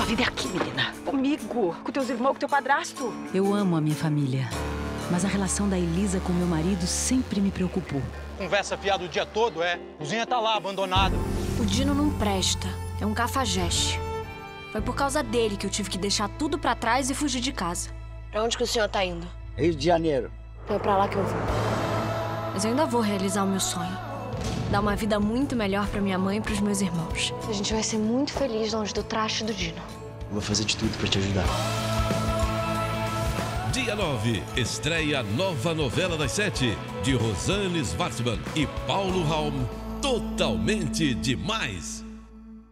vida é aqui, menina. Comigo, com teus irmãos, com teu padrasto. Eu amo a minha família, mas a relação da Elisa com meu marido sempre me preocupou. Conversa fiada o dia todo, é? A cozinha tá lá, abandonada. O Dino não presta, é um cafajeste. Foi por causa dele que eu tive que deixar tudo pra trás e fugir de casa. Pra onde que o senhor tá indo? Rio de Janeiro. É pra lá que eu vou. Mas eu ainda vou realizar o meu sonho. Dar uma vida muito melhor pra minha mãe e pros meus irmãos. A gente vai ser muito feliz longe do traste do Dino. Vou fazer de tudo pra te ajudar. Dia 9, estreia a nova novela das 7, de Rosane Schwartzman e Paulo Raum, Totalmente Demais.